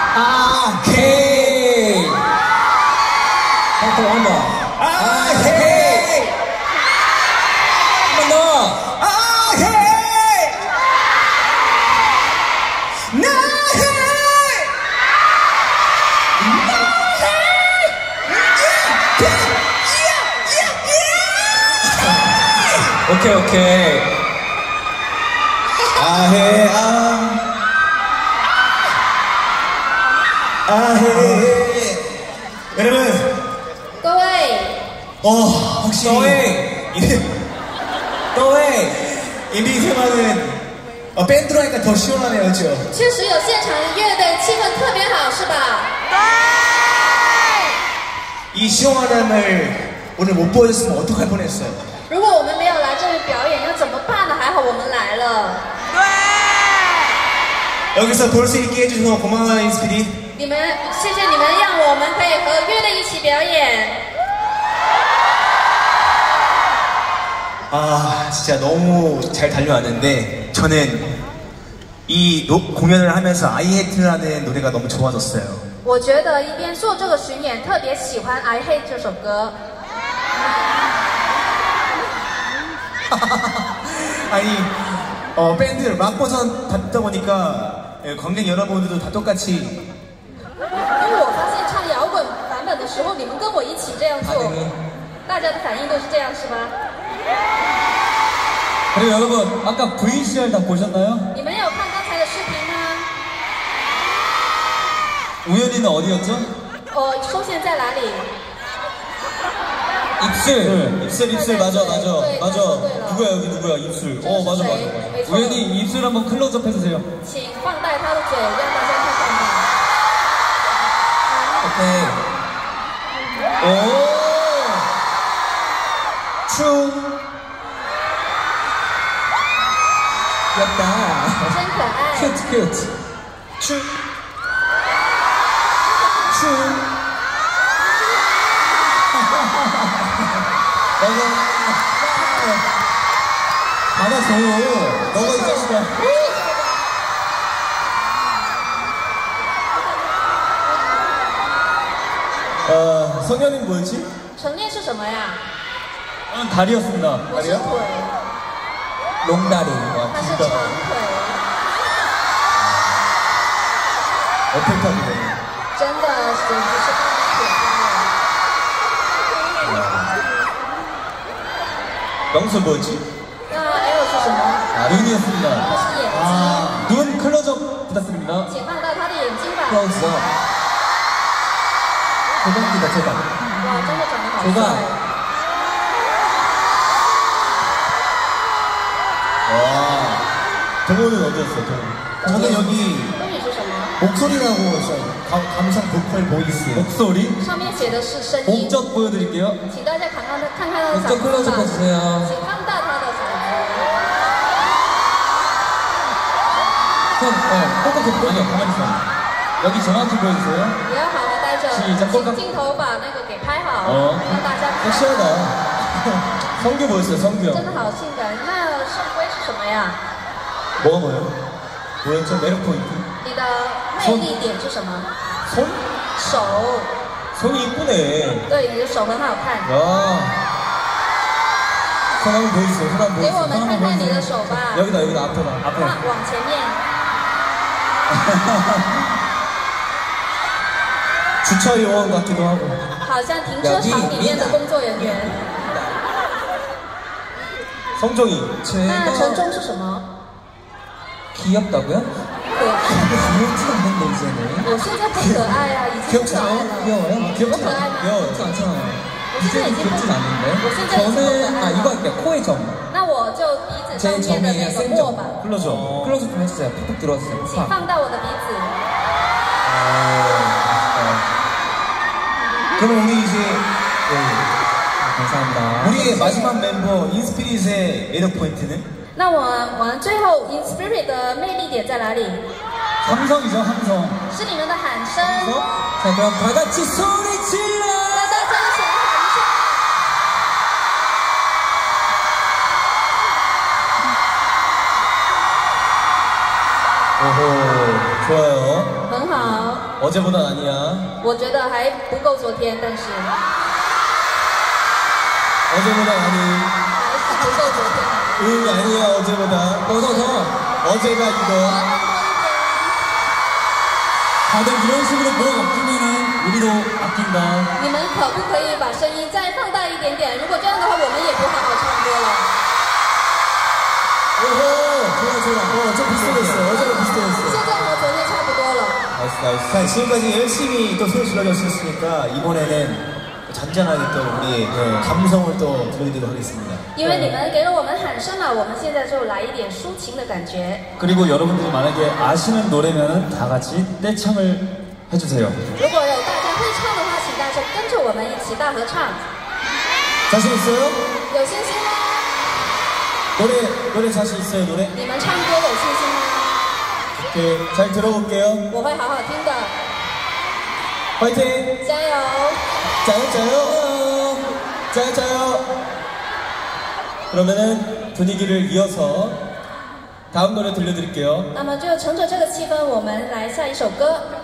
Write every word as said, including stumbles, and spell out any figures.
아, 헤이. 한 번, 한 번. 아, 헤이. 한 번 더. 아, 헤이. 나 헤이. 나 헤이. 오케이, 오케이. 아, 헤이, 아. 아헤 여러분 各位 어 확실히各位 인비테마는 어, 밴드로 하니까 더 시원하네요 그렇죠? 确实有现场乐队气氛特别好是吧 이 시원함을 오늘 못 보여줬으면 어떡할 뻔했어요 如果我们没有来这里表演要怎么办呢还好我们来了 여기서 볼 수 있게 해주셔서 고마워요 인스피디 你们谢谢你们让我们可以和乐队一起表演 아 진짜 너무 잘 달려왔는데 저는 이 공연을 하면서 아이헤이트라는 노래가 너무 좋아졌어요 我觉得一边做这个巡演特别喜欢 I Hate 这首歌 아니 어, 밴드 락 버전 받다 보니까 예, 관객 여러분들도 다 똑같이 因为我发现唱摇滚版本的时候你们跟我一起这样做 大家的反应都是这样是吧 그리고 여러분 아까 브이씨알 다 보셨나요? 你们有看刚才的视频吗 우연이는 어디였죠? 哦出现在哪里 입술 입술 입술 맞아 맞아 네, 맞아 맞아. 누구야 여기 누구야 입술 어 맞아 맞아 맞아. 우연히 입술 한번 클로즈업 해주세요 请放大他的嘴让大家看看吧 오케이 오 춤 귀엽다 真可爱 큐트 큐트 춤 춤 받아줘 너가 이 자식아 어, 성현이는 뭐였지? 陈列是什么呀 저는 다리였습니다 我是腿 롱다리 他是长腿 어택탑이네 真的简直是非常可爱 명수 뭐였지? 那 L 是什么 아, 눈이었습니다 他是眼睛 아, 눈 클로즈업 부탁드립니다 请放大他的眼睛吧 클로즈업 대박이다 대박 哇真的长得好 대박 帅 와 동호는 어디였어요? 동호 저는 여기 东语是什么 목소리라고 있어요 감, 감성 보컬 보이스 목소리 上面写的是声音 목적 보여드릴게요 请大家看看他看看他的嗓 목적 子 클로즈업 吧 해주세요 请放大他的嗓子 형, 어, 꼴깍 아니요 가만히 있어 여기 정확히 보여주세요 你要好好待着 시작 请镜头把那个给拍好 어 让大家看 섹시하다 성규 뭐였어요 성규 형 真的好性感那圣辉是什么呀 뭐가 뭐예요? 뭐였죠? 매력 포인트 你的魅力点是什么 손? 手 손이 이쁘네 对你的手很好看 야 손 한번 보여주세요 손 한번 给 보여주세요 我们看看你的手吧 여기다 여기다 앞에다 往 앞에 往前面 주차 요원 같기도 하고 好像停车场里面的工作人员 성종이 那陈忠是什么 귀엽다고요? 可爱 귀엽지 않는데 이제는 我现在不可爱啊已经不可爱了 귀여워요? 귀엽지 그거 않아? 알아. 귀여워요 귀엽지 않잖아요 我现在已经不 귀엽진 않는데 我现在已经不可 저는 爱 아 了 이거 할게요 코의 점 那我就鼻子上 제 面的 점이 那个 센 墨 점 吧 클로즈업 클로즈 좀 해주세요 푹푹 들어왔어요 请 팍 放大我的鼻子 그럼 우리 이제 네, 감사합니다 우리의 마지막 멤버 인스피릿의 매력 포인트는? 那我我们最后 In Spirit 的魅力点在哪里？ 함성이죠 함성 是你们的喊声。 자 그럼 다 같이 소리 질러! 那大家一起来喊一下。 오호 좋아요 很好。 어제보다 아니야. 我觉得还不够昨天，但是 어제보다 아니. 还是不够昨天。 응, 아니야, 어제보다. 더, 더, 더. 어제가 이거. 다들 이런 식으로 목 아끼면은 우리도 아낀다. 你们可不可以把声音再放大一点点？如果这样的话，我们也不好好唱歌了。 오호, 좋아, 좋아. 어, 좀 비슷했어. 어제랑 비슷했어. 现在和昨天差不多了。 나이스, 나이스. 자, 지금까지 열심히 또 소리 질러줬으니까 이번에는 잔잔하게 또 우리 네, 감성을 또 들려드리도록 하겠습니다. 因为你们给了我们喊声嘛，我们现在就来一点抒情的感觉。 그리고 여러분들이 만약에 아시는 노래면은 다 같이 떼창을 해주세요. 如果有大家会唱的话，请大家跟着我们一起大合唱。 자신 있어요? 有信心吗？ 노래, 노래 자신 있어요, 노래? 你们唱歌有信心吗？ 오케이, 잘 들어볼게요. 我会好好听的。 화이팅! 加油！ 짜요, 짜요! 짜요, 짜요! 그러면은 분위기를 이어서 다음 노래 들려드릴게요. 那么就乘着这个气氛，我们来下一首歌。